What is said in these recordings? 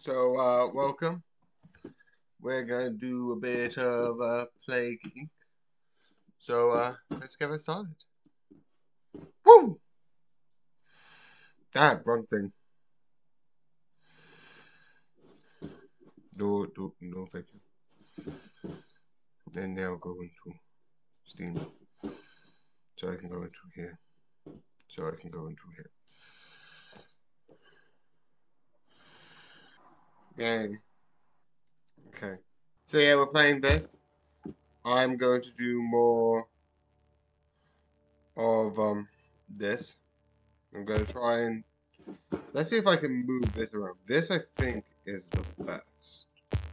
Welcome. We're gonna do a bit of Plague Inc. Let's get it started. Woo! Ah, wrong thing. No, thank you. And now go into Steam. So I can go into here. So I can go into here. Yay. Okay. So yeah, we're playing this. I'm going to do more of this. I'm gonna try and let's see if I can move this around. This I think is the best.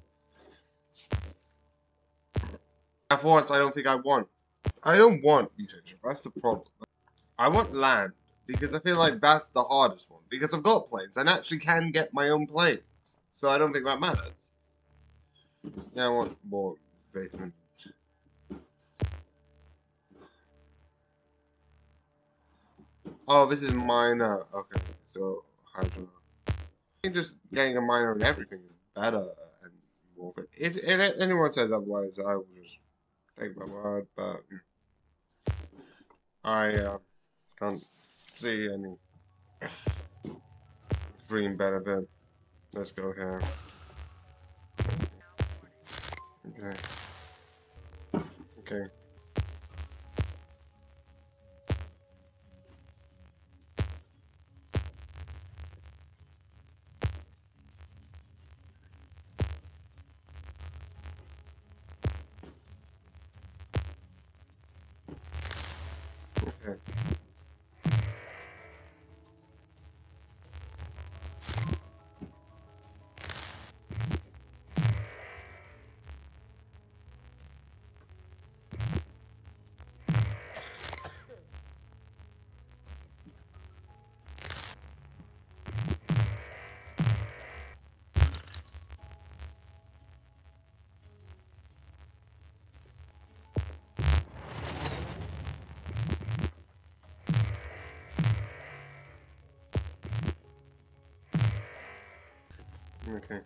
Now for once I don't think I want. I don't want research. That's the problem. I want land because I feel like that's the hardest one. Because I've got planes and actually can get my own planes, so I don't think that matters. Yeah, I want more basement. Oh, this is minor. Okay, so hydro. I think just getting a minor in everything is better and more. If anyone says otherwise, I will just take my word. But I can't see any green benefit. Let's go here. Okay. Okay. Okay. Okay.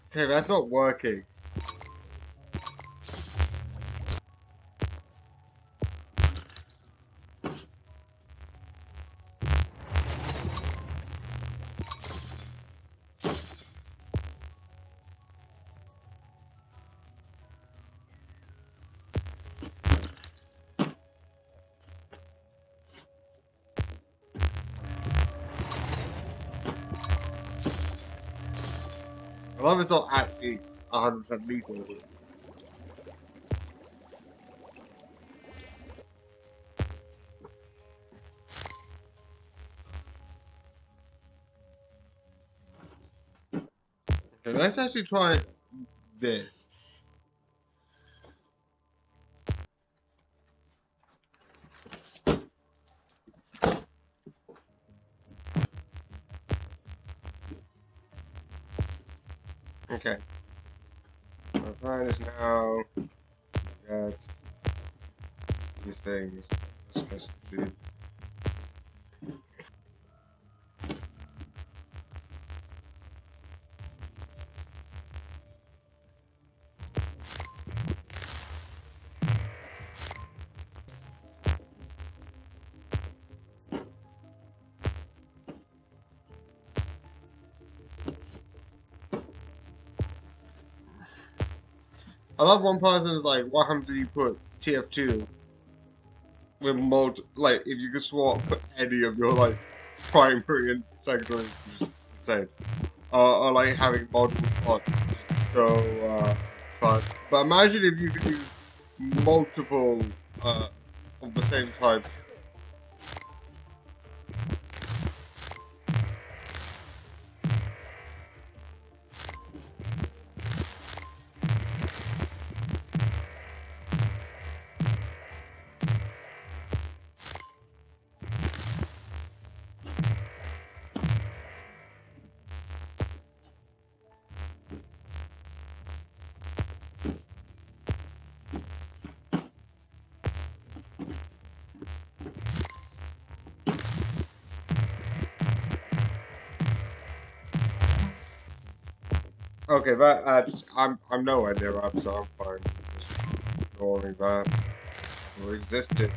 Okay, that's not working. I love it's not actually 100% lethal. Okay, let's actually try this. Okay. My plan is now get these things. Let's get some food. I love one person is like, what happens if you put TF2 with like, if you could swap any of your, like, primary and secondary, which is insane. Or like, having multiple plots, so, fun. But imagine if you could use multiple, of the same type. Okay, that, I'm nowhere near up, so I'm fine. Just ignoring that. Or existed.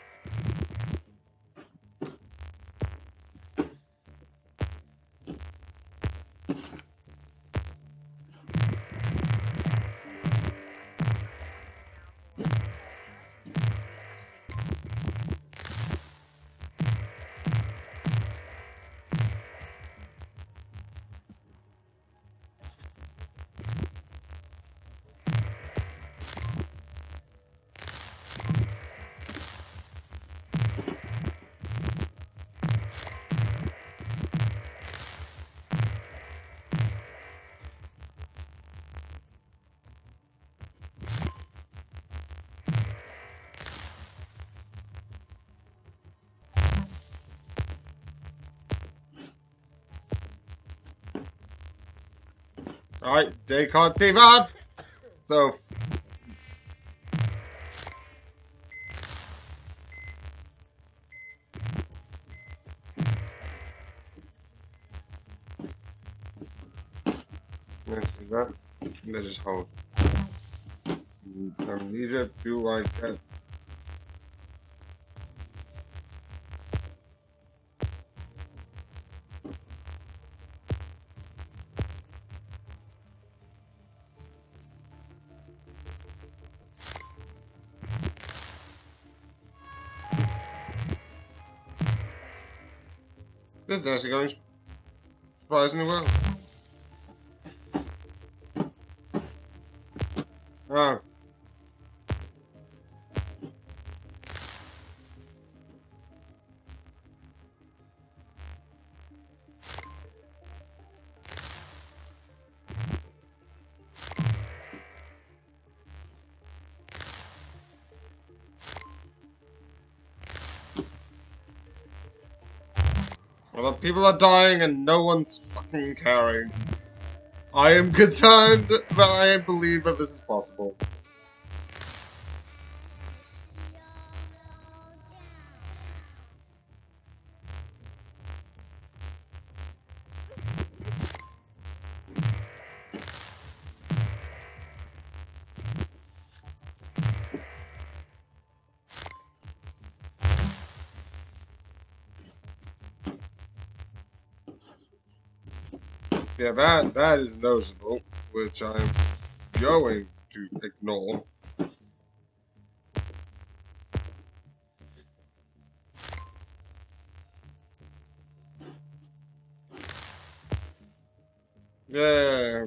Alright, they can't see that! So, let's do that. Let's just hold. Amnesia, do like that. This is actually going surprisingly well. Ah. Well, people are dying and no one's fucking caring. I am concerned, but I believe that this is possible. Yeah, that is noticeable, which I'm going to ignore. Yeah.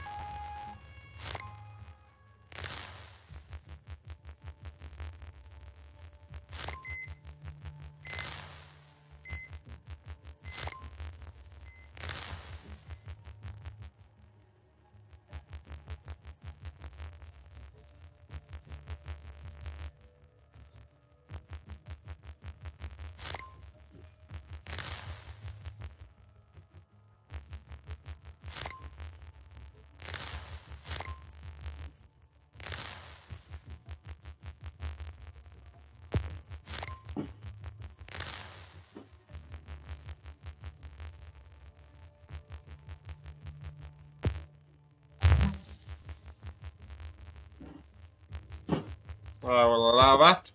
I will allow that.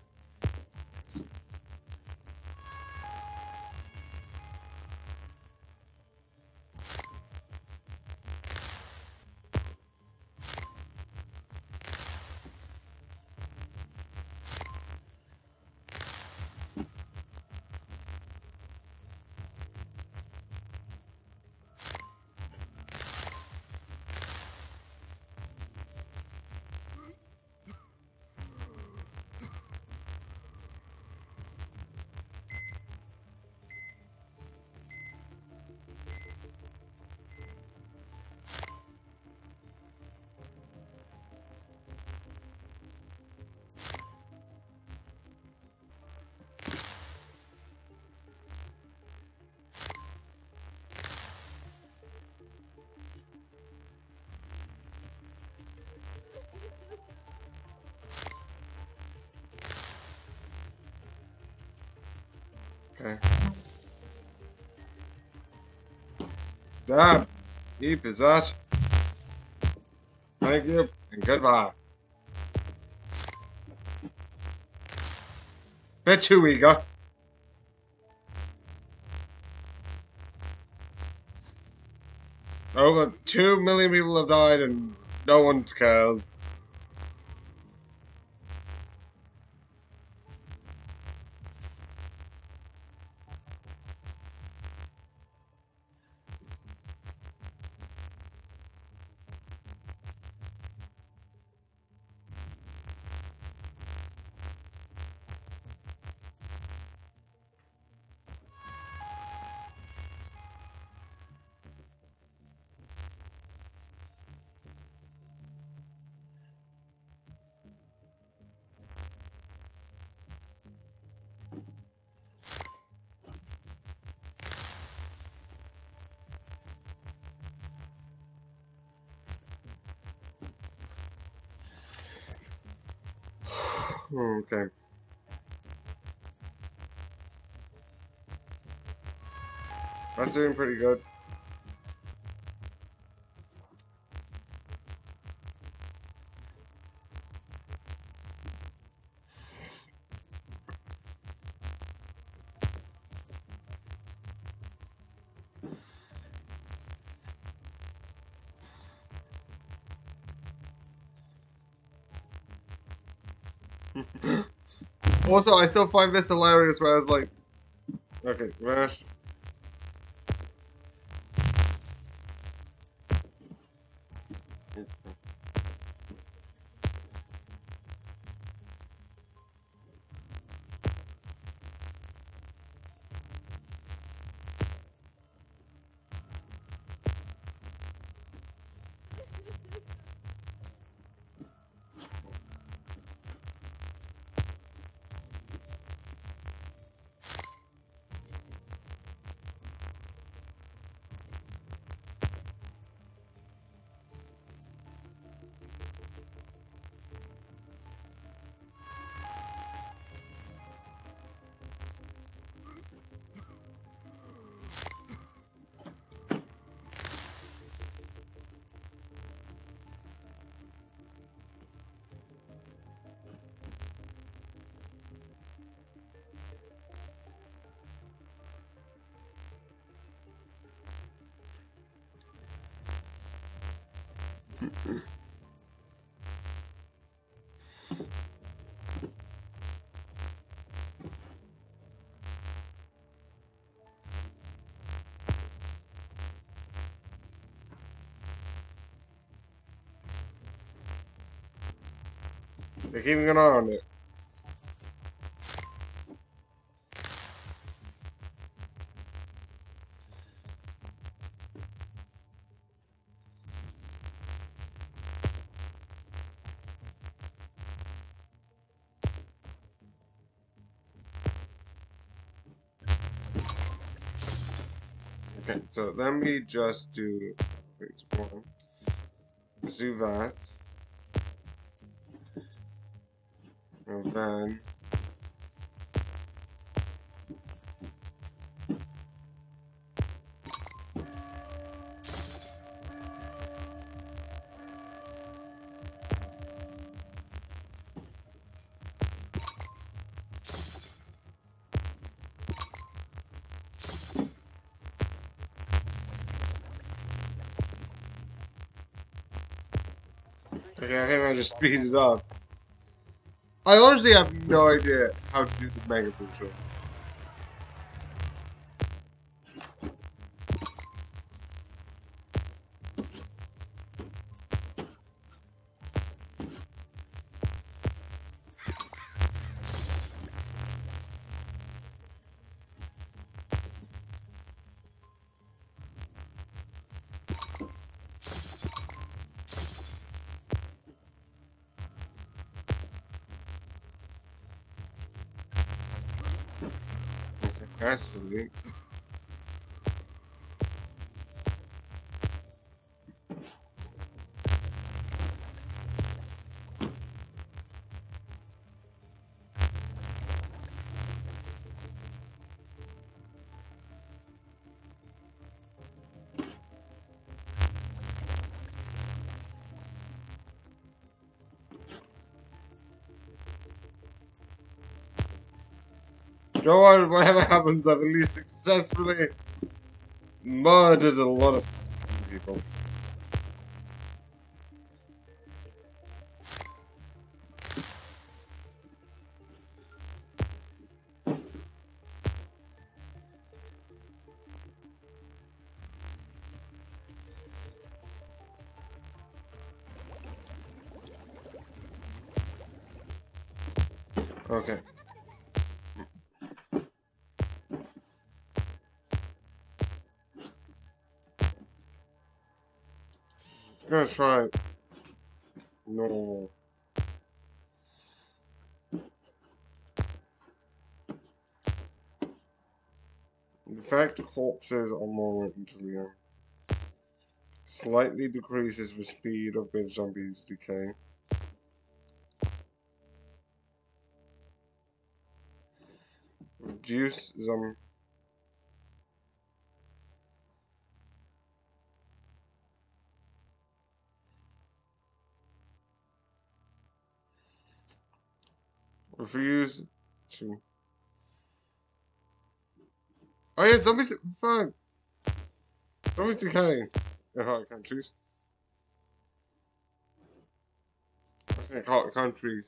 Okay. That heap is that. Thank you and goodbye. Bit too eager. Over 2 million people have died and no one cares. Okay. That's doing pretty good. Also, I still find this hilarious where I was like, okay, Rash. They're keeping an eye on it. Okay, so let me just do explore. Let's do that. And then okay, I think I just speed it up. I honestly have no idea how to do the Mega Booster. Okay, actually. Don't worry, whatever happens, I've at least successfully murdered a lot of people. Okay. I'm gonna try. No. In fact, corpses are more into the end. Slightly decreases the speed of the zombies decay. Reduce some. Refuse to. Oh yeah, zombies. Fuck. Zombies decay. Oh, I can't choose. I think I can't choose.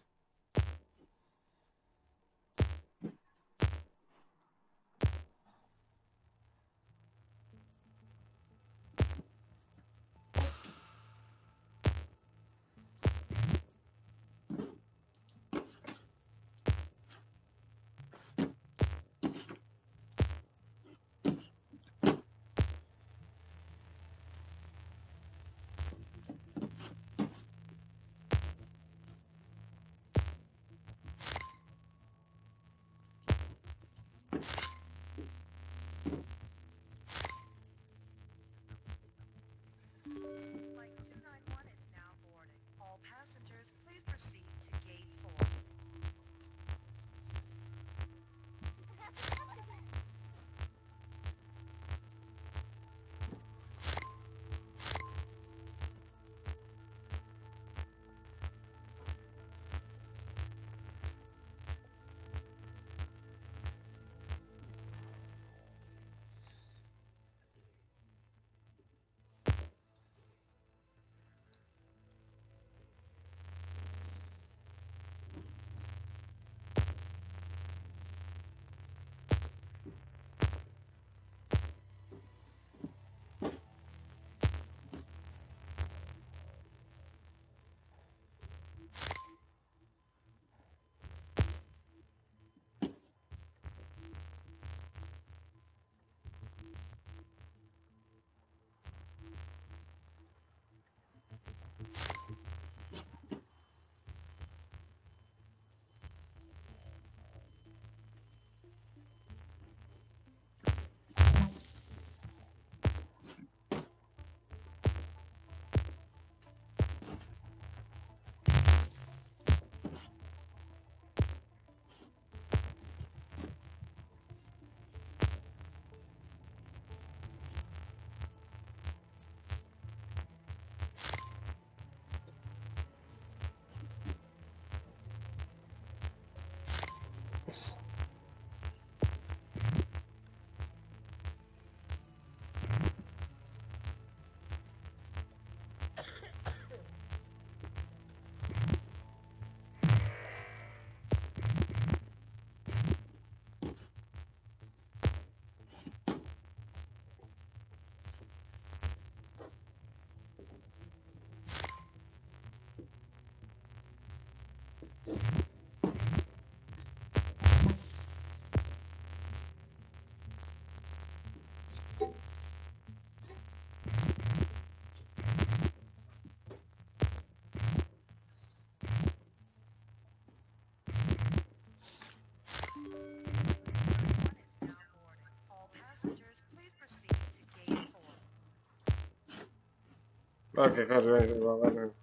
Okay, can't do anything about that now.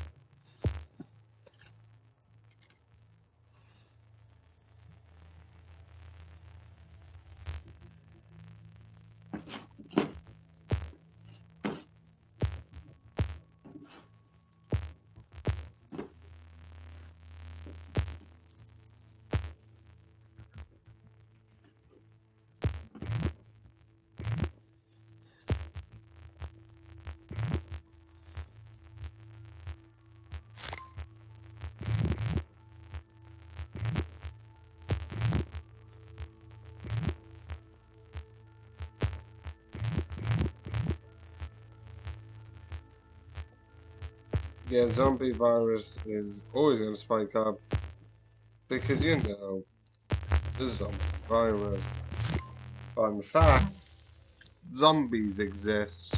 Yeah, zombie virus is always going to spike up because, you know, it's a zombie virus. Fun fact, zombies exist.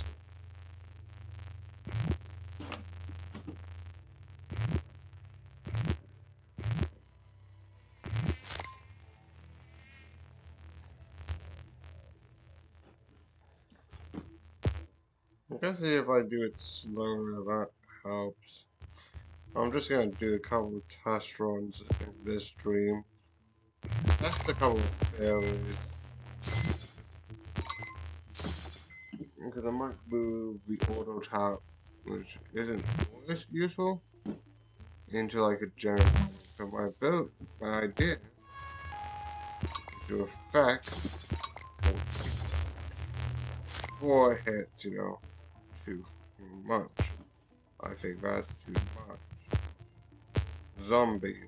I can see if I do it slower, that helps. I'm just going to do a couple of test runs in this stream. Test a couple of failures. Because I might move the auto tap, which isn't always useful, into like a generator. So my idea is to affect 4 hits, you know, too much. I think that's too much. Zombies.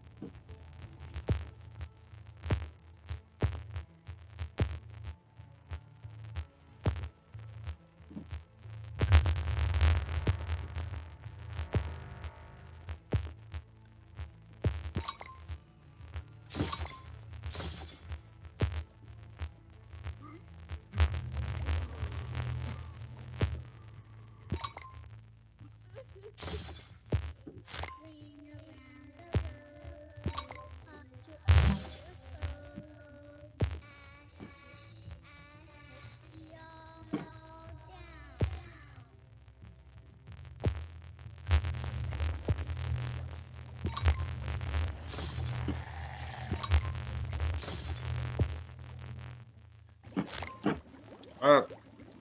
Uh,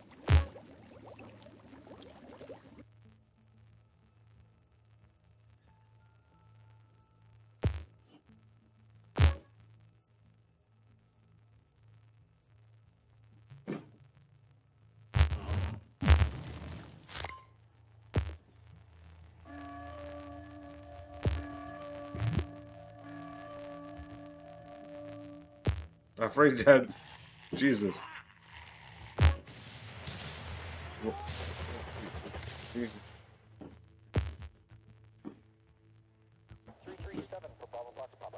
Afraid dead. Jesus. Jesus. 337 for Bravo Fox Papa.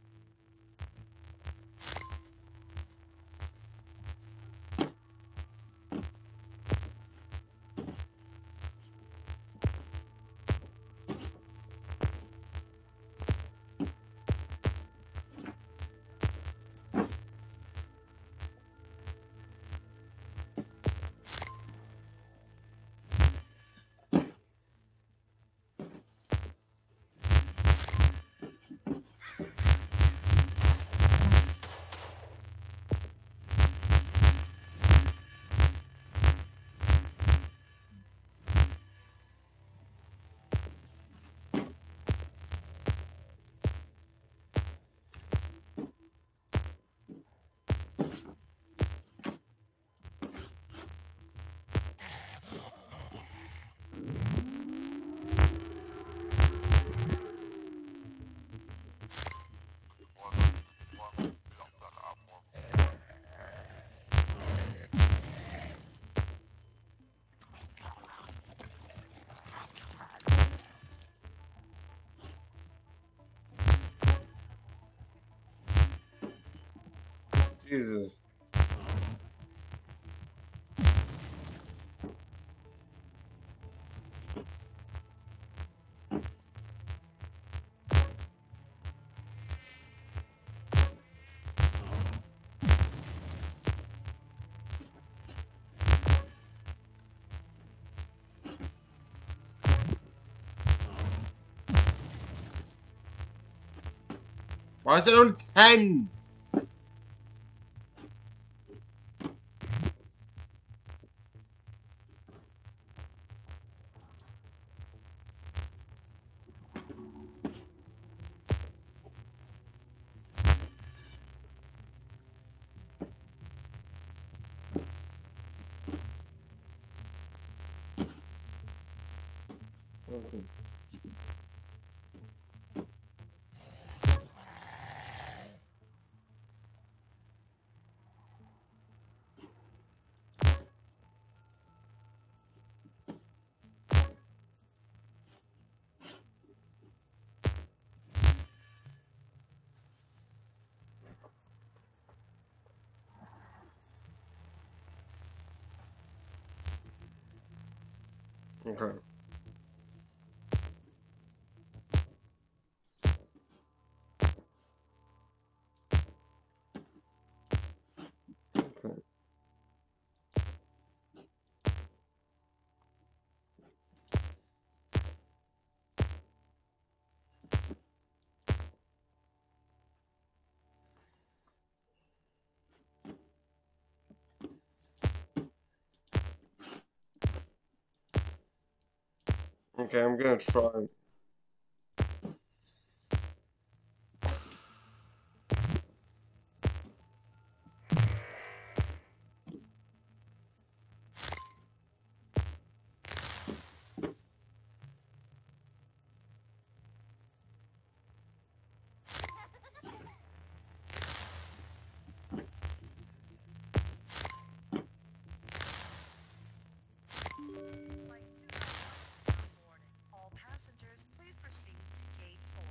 Jesus. Why is it only 10? Okay. Okay. Okay. Okay, I'm gonna try. All passengers, please proceed to gate 4.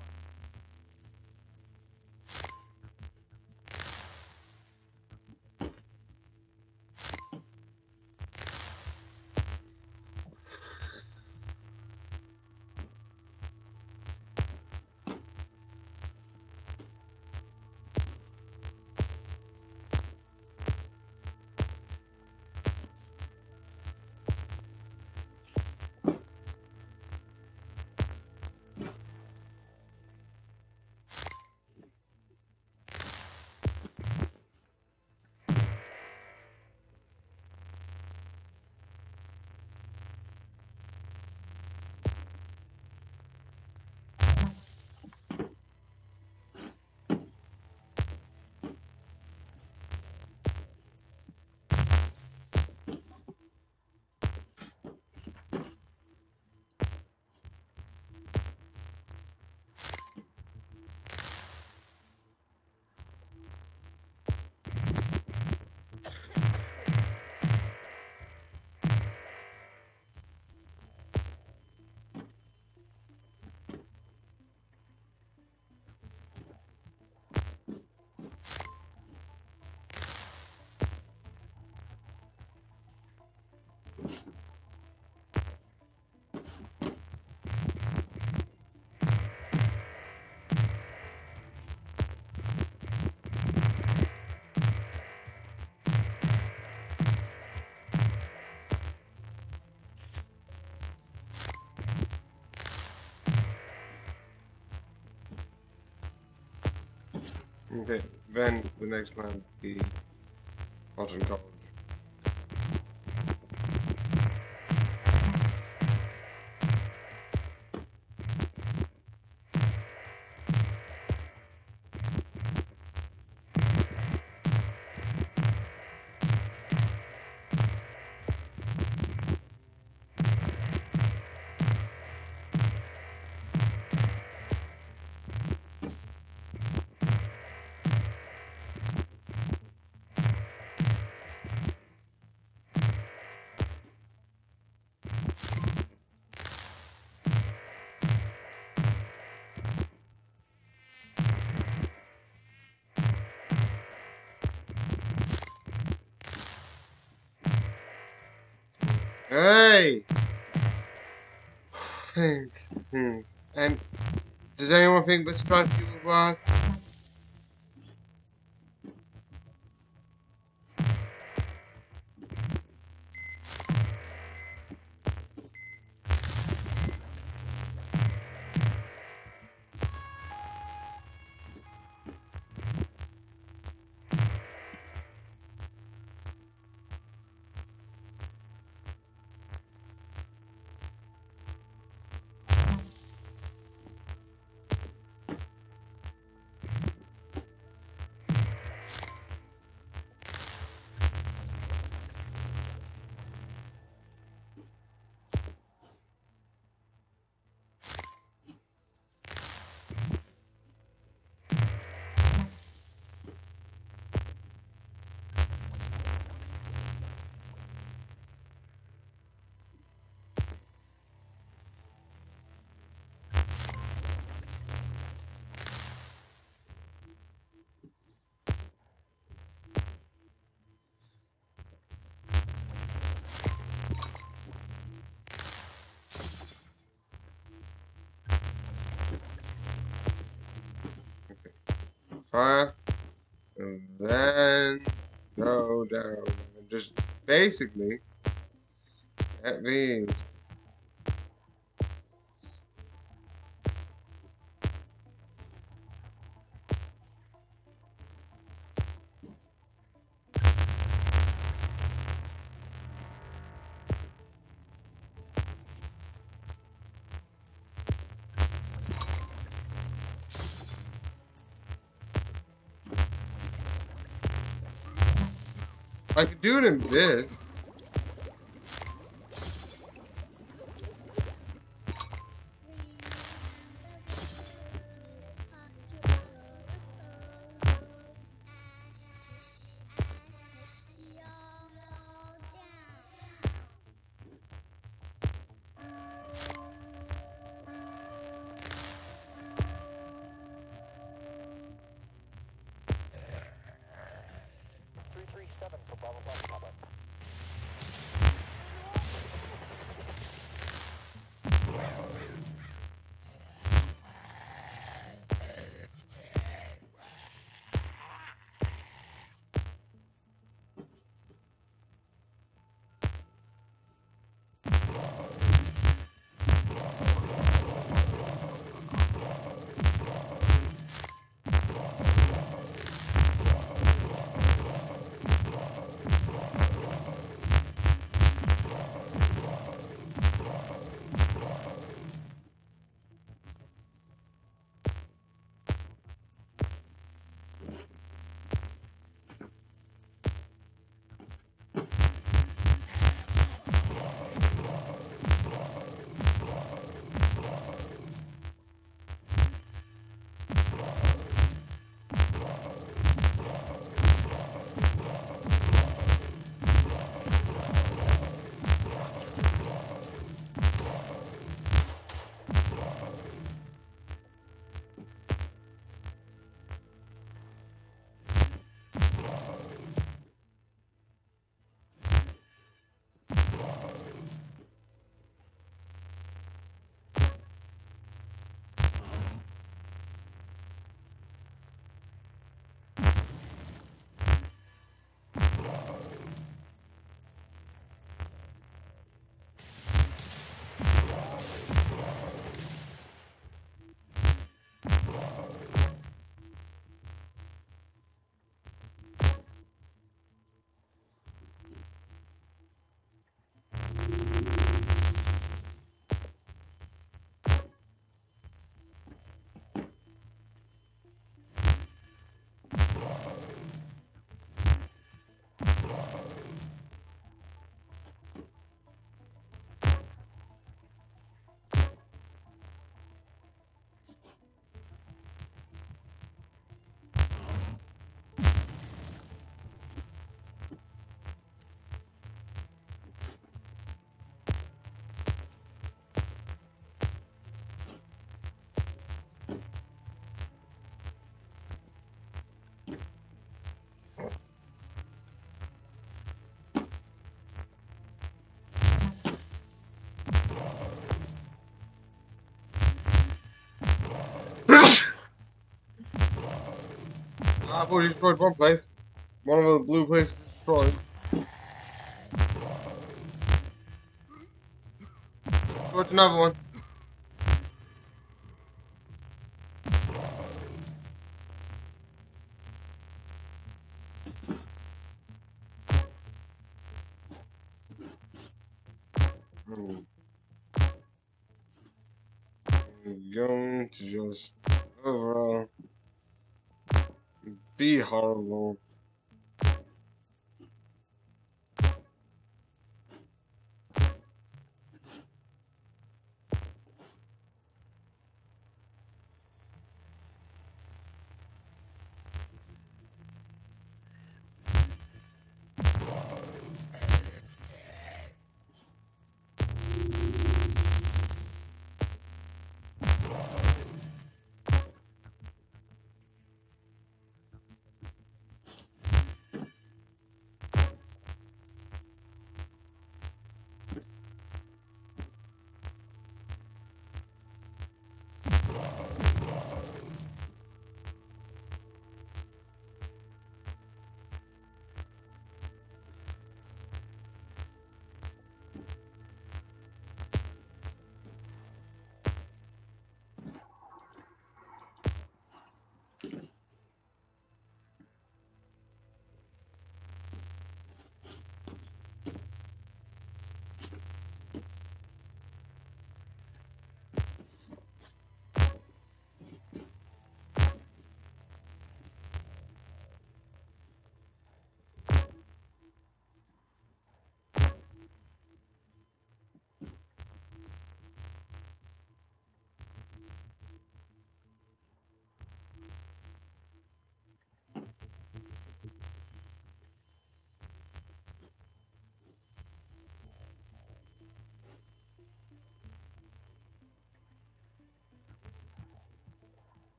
Okay, then the next plan would be Cotton College. Hey! Think. And does anyone think the strategy will work? fire, and then go down and just basically get these. I could do it in this. I've already destroyed one place. One of the blue places destroyed. Destroyed another one. I'm going to just overall be horrible.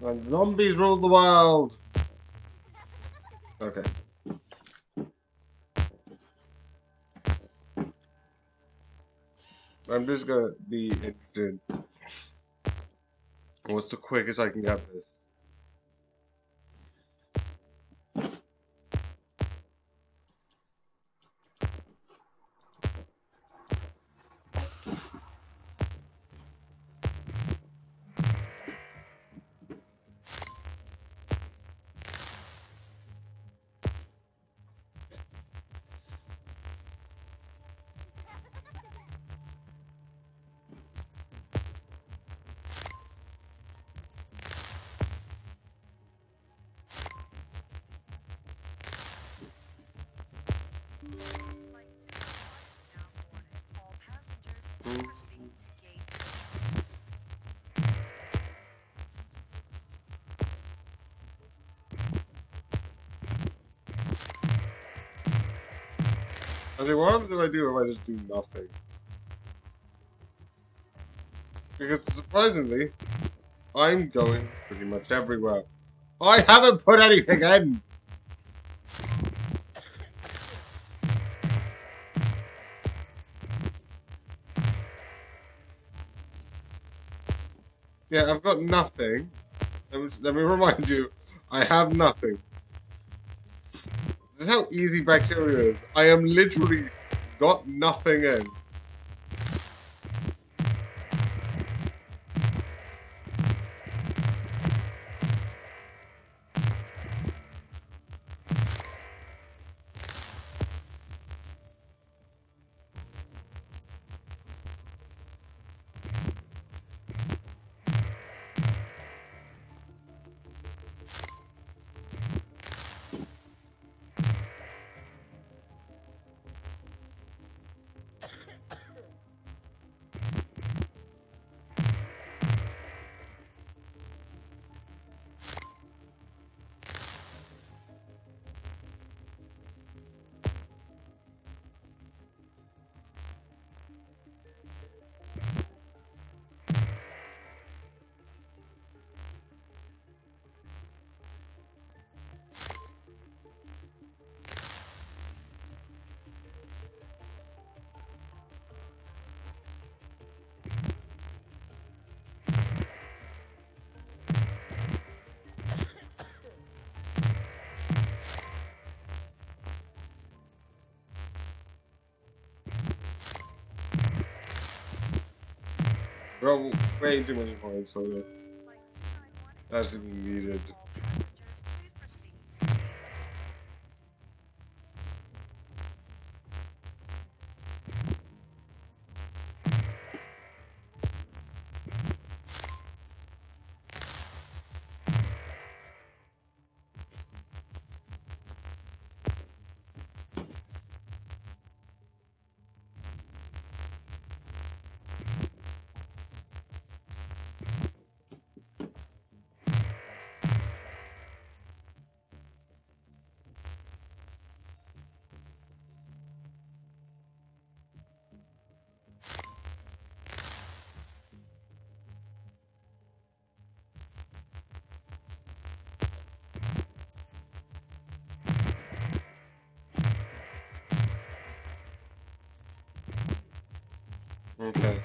And zombies rule the world. Okay. I'm just gonna be interested. What's the quickest I can get this? All passengers, please proceed to gate. Okay, what happens if I do if I just do nothing? Because surprisingly, I'm going pretty much everywhere. I haven't put anything in! Yeah, I've got nothing. Let me remind you, I have nothing. This is how easy bacteria is. I am literally got nothing in. Bro, way too many points for this. That's to be needed. Okay.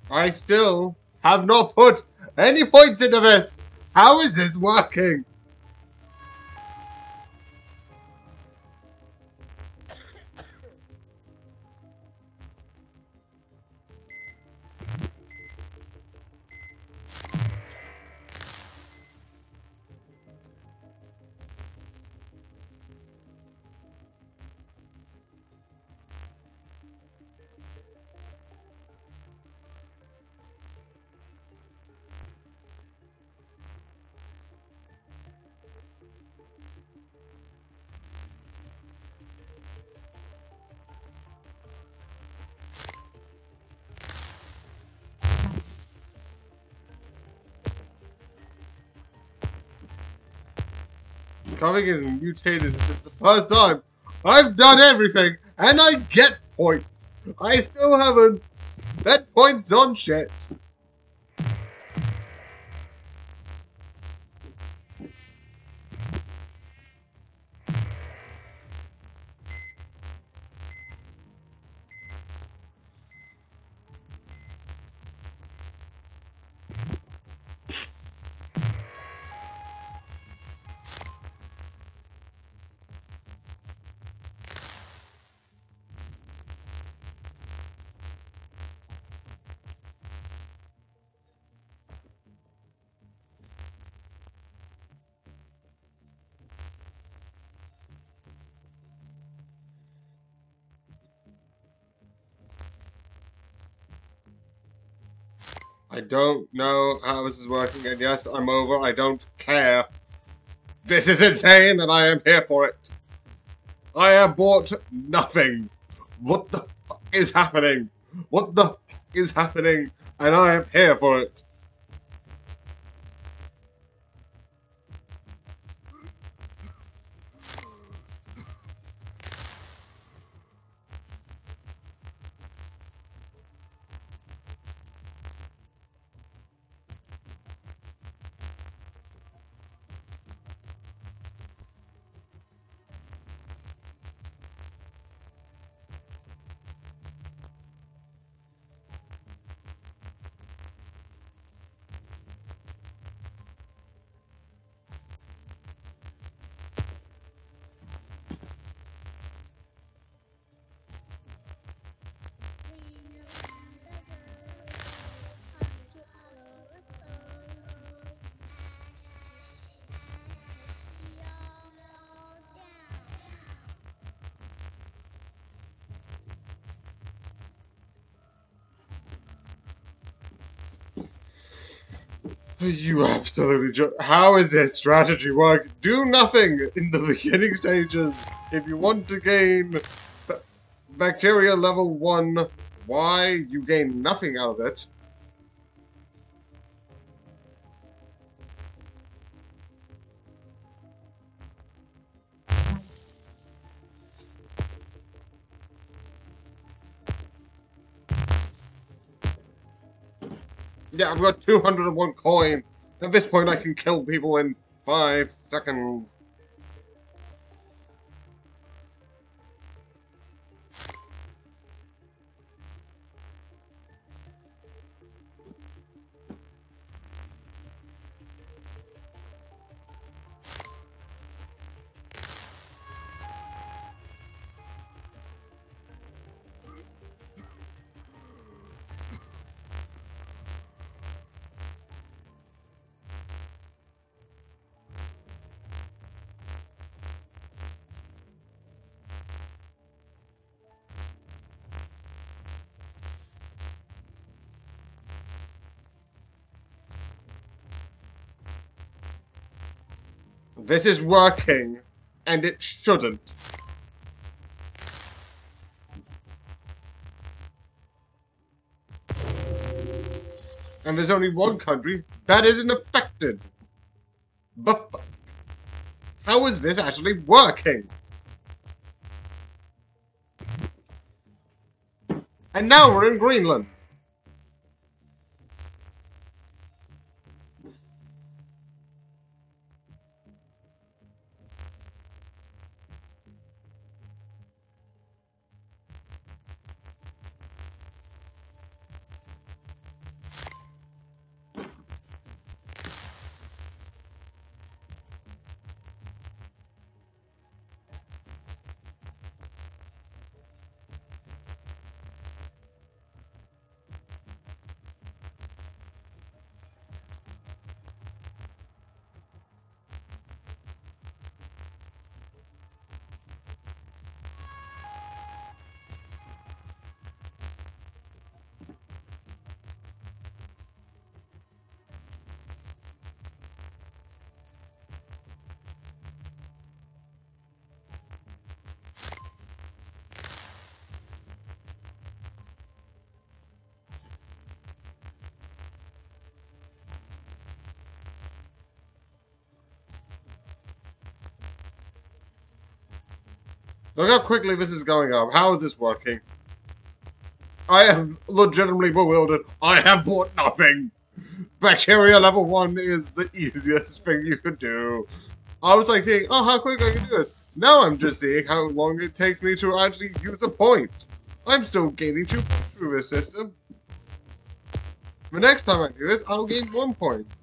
I still have not put any points into this. How is this working? Coming is mutated. This is the first time I've done everything, and I get points. I still haven't spent points on shit. I don't know how this is working, and yes, I'm over. I don't care. This is insane, and I am here for it. I have bought nothing. What the fuck is happening? What the fuck is happening? And I am here for it. You absolutely how is this strategy work? Do nothing in the beginning stages. If you want to gain bacteria level 1, why you gain nothing out of it? Yeah, I've got 201 coin. At this point, I can kill people in 5 seconds. This is working, and it shouldn't. And there's only one country that isn't affected. But how is this actually working? And now we're in Greenland. Look how quickly this is going up. How is this working? I am legitimately bewildered. I have bought nothing. Bacteria level 1 is the easiest thing you could do. I was like saying, oh, how quick I can do this. Now I'm just seeing how long it takes me to actually use a point. I'm still gaining 2 points through this system. The next time I do this, I'll gain 1 point.